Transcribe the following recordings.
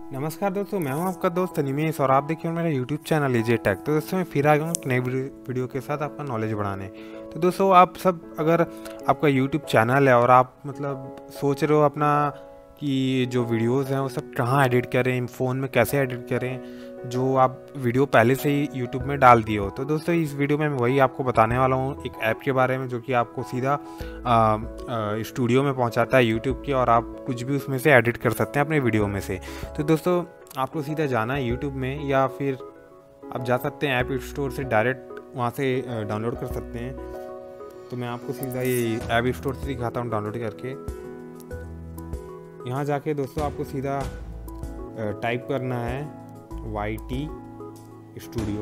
नमस्कार दोस्तों, मैं हूं आपका दोस्त अनिमेश और आप देखिए मेरा यूट्यूब चैनल एजे टेक। तो दोस्तों मैं फिर आ गया हूं एक नई वीडियो के साथ आपका नॉलेज बढ़ाने। तो दोस्तों आप सब अगर आपका यूट्यूब चैनल है और आप मतलब सोच रहे हो अपना कि जो वीडियोस हैं वो सब कहाँ एडिट करें, फ़ोन में कैसे एडिट करें, जो आप वीडियो पहले से ही यूट्यूब में डाल दिए हो, तो दोस्तों इस वीडियो में मैं वही आपको बताने वाला हूँ एक ऐप के बारे में जो कि आपको सीधा स्टूडियो में पहुँचाता है यूट्यूब के, और आप कुछ भी उसमें से एडिट कर सकते हैं अपने वीडियो में से। तो दोस्तों आपको सीधा जाना है यूट्यूब में, या फिर आप जा सकते हैं ऐप स्टोर से डायरेक्ट वहाँ से डाउनलोड कर सकते हैं। तो मैं आपको सीधा ये ऐप स्टोर से दिखाता हूँ डाउनलोड करके। यहाँ जाके दोस्तों आपको सीधा टाइप करना है YT स्टूडियो।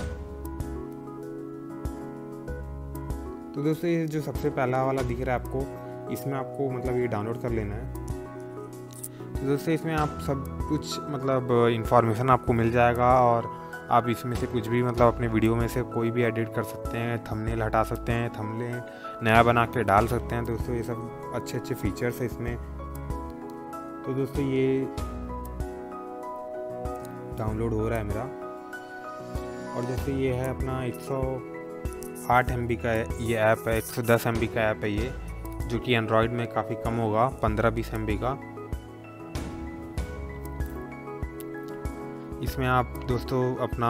तो दोस्तों ये जो सबसे पहला वाला दिख रहा है आपको, इसमें आपको मतलब ये डाउनलोड कर लेना है। तो दोस्तों इसमें आप सब कुछ मतलब इंफॉर्मेशन आपको मिल जाएगा, और आप इसमें से कुछ भी मतलब अपने वीडियो में से कोई भी एडिट कर सकते हैं, थंबनेल हटा सकते हैं, थंबनेल नया बना के डाल सकते हैं। दोस्तों ये सब अच्छे अच्छे फीचर्स है इसमें। तो दोस्तों ये डाउनलोड हो रहा है मेरा, और जैसे ये है अपना 108 MB का ये ऐप है, 110 MB का ऐप है ये, जो कि एंड्रॉयड में काफ़ी कम होगा, 15-20 MB का। इसमें आप दोस्तों अपना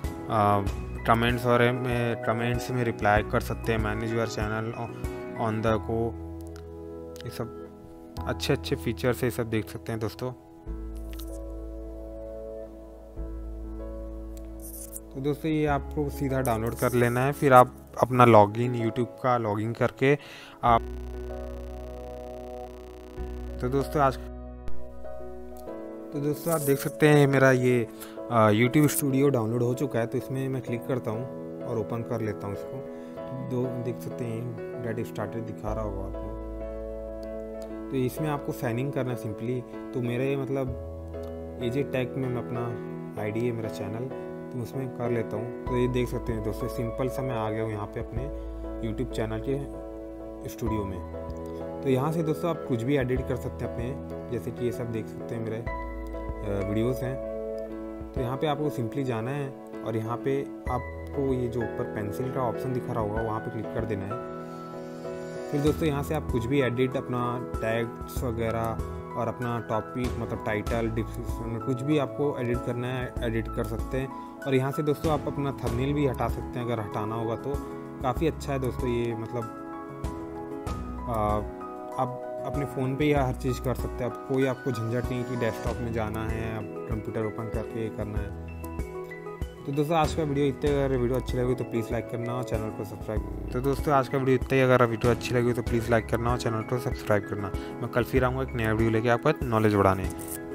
कमेंट्स में रिप्लाई कर सकते हैं, manage your channel on the को, ये सब अच्छे अच्छे फीचर्स है, ये सब देख सकते हैं दोस्तों। तो दोस्तों ये आपको सीधा डाउनलोड कर लेना है, फिर आप अपना लॉगिन यूट्यूब का लॉगिन करके आप तो दोस्तों आप देख सकते हैं मेरा ये यूट्यूब स्टूडियो डाउनलोड हो चुका है। तो इसमें मैं क्लिक करता हूँ और ओपन कर लेता हूँ इसको। तो देख सकते हैं गेट स्टार्टेड दिखा रहा होगा आपको। तो इसमें आपको साइन इन करना है सिंपली। तो मेरे मतलब एजे टेक में मैं अपना आईडी है मेरा चैनल, तो उसमें कर लेता हूँ। तो ये देख सकते हैं दोस्तों सिंपल सा मैं आ गया हूँ यहाँ पे अपने यूट्यूब चैनल के स्टूडियो में। तो यहाँ से दोस्तों आप कुछ भी एडिट कर सकते हैं अपने, जैसे कि ये सब देख सकते हैं मेरे वीडियोस हैं। तो यहाँ पे आपको सिंपली जाना है, और यहाँ पे आपको ये जो ऊपर पेंसिल का ऑप्शन दिखा रहा होगा वहाँ पे क्लिक कर देना है। फिर दोस्तों यहाँ से आप कुछ भी एडिट, अपना टैग्स वगैरह और अपना टॉपिक मतलब टाइटल, डिस्क्रिप्शन, कुछ भी आपको एडिट करना है एडिट कर सकते हैं। और यहाँ से दोस्तों आप अपना थंबनेल भी हटा सकते हैं, अगर हटाना होगा तो। काफ़ी अच्छा है दोस्तों ये, मतलब आप अपने फ़ोन पे ही हर चीज़ कर सकते हैं। आप कोई आपको झंझट नहीं कि डेस्कटॉप में जाना है, आप कंप्यूटर ओपन करके करना है। तो दोस्तों आज का वीडियो इतना ही। अगर वीडियो अच्छी लगी तो प्लीज़ लाइक करना और चैनल को सब्सक्राइब। तो दोस्तों आज का वीडियो इतना ही। अगर वीडियो अच्छी लगी तो प्लीज़ लाइक करना और चैनल को सब्सक्राइब करना। मैं कल फिर आऊँगा एक नया वीडियो लेके आपका नॉलेज बढ़ाने।